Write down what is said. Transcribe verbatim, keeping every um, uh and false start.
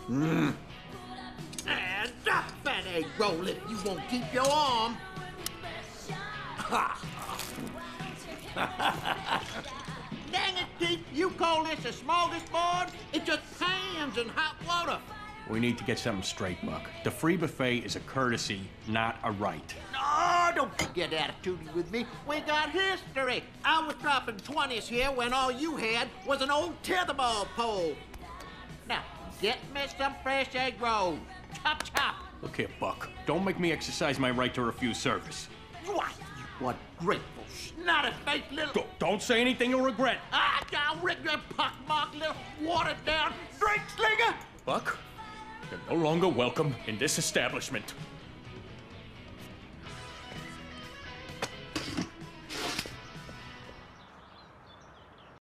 Mm. And uh, fat egg roll if you won't keep your arm. Dang it, Keith, you call this a smorgasbord? It's just pans and hot water. We need to get something straight, Buck. The free buffet is a courtesy, not a right. No, don't get attitude with me. We got history. I was dropping twenties here when all you had was an old tetherball pole. Now, get me some fresh egg rolls. Chop, chop. Look here, Buck. Don't make me exercise my right to refuse service. What, you ungrateful, snotty-faced little... Don't, don't say anything you'll regret. Ah, I'll rip your pockmarked little watered-down drink slinger. Buck, you're no longer welcome in this establishment.